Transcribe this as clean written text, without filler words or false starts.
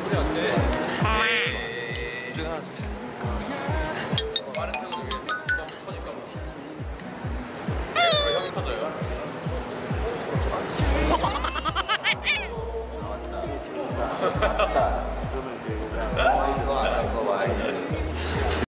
빠른 태우는 게 부담 커질까 봐. 왜 형이 터져요? 나왔다. 그러면 이제 이거 와인.